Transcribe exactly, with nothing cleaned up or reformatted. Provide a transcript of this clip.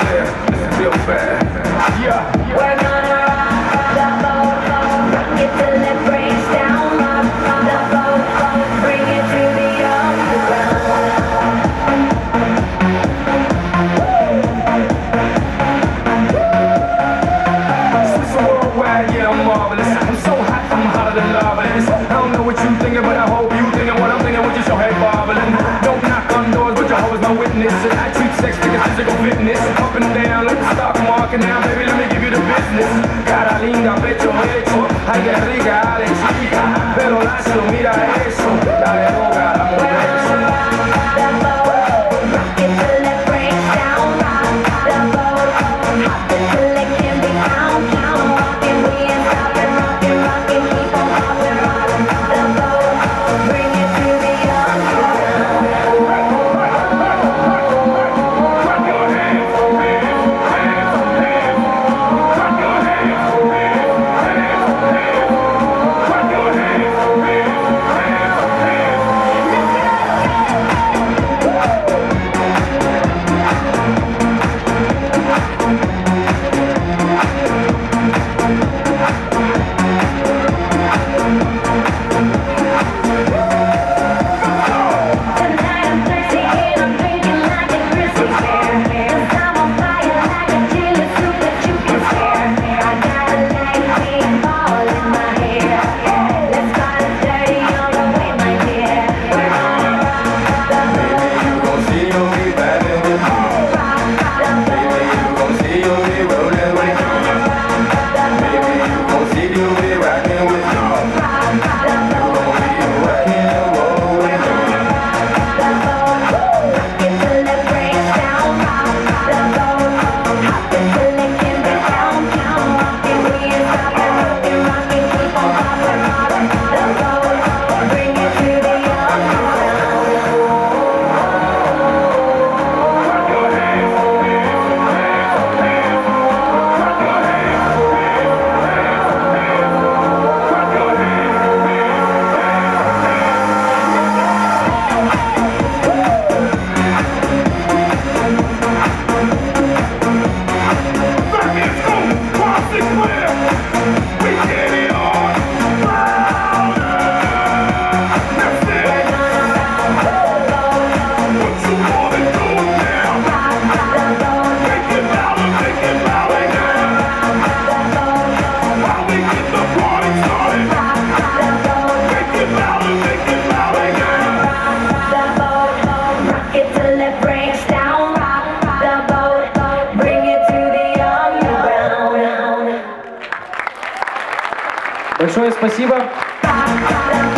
clear, it's real bad. Yeah, we're gonna rock the boat, rock it till it breaks down. Rock the boat, bring it to the underground. Swiss worldwide, yeah, I'm marvelous. I'm so hot, I'm hotter than lava. I don't know what you thinking, but I hope you thinking what I'm thinking. With your show head bobbling. Don't knock on doors, but Jehovah's my witness. And I treat sex like a physical fitness. Up and down like the stock market. Now, baby, let me give you the business. Cara linda, pecho hecho. Ay, qué rica, ale chica. Pero lazo, mira eso. Dale droga, la mujer. Большое спасибо.